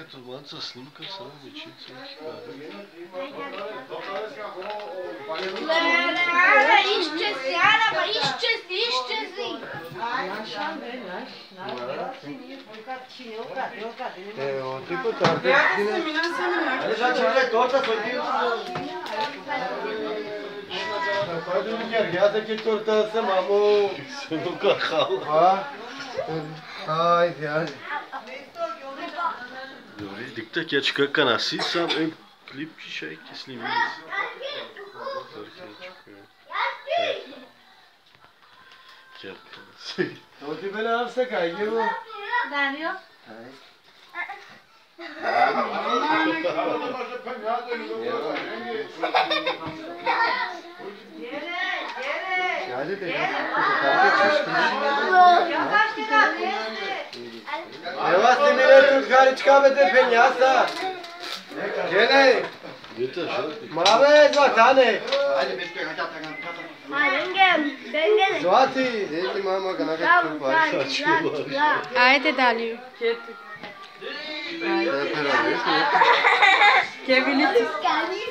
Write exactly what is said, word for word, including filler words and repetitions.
Manca snimka samo večica. Ana, išče si, Ana, pa išče si, išče si. Evo, ti po torte. Ali sad će vidjeti torta svoj ti Hajde mi njer, ja da ke torta se mamo. Se no kakao. Ha? Ajde, ajde. Добре, дикта кечка канаси сам ем клип шейки снимим. To ti bene avse kaj je bu? Dario? Hadi de. Evo si mi ne tu karička bete penjasa. Gene. Dita što? Mame zvatane. Dengem, dengem. Zvati. Deti mama kana ka čupa. Ajde Daliju. Ajde. Ke vidite?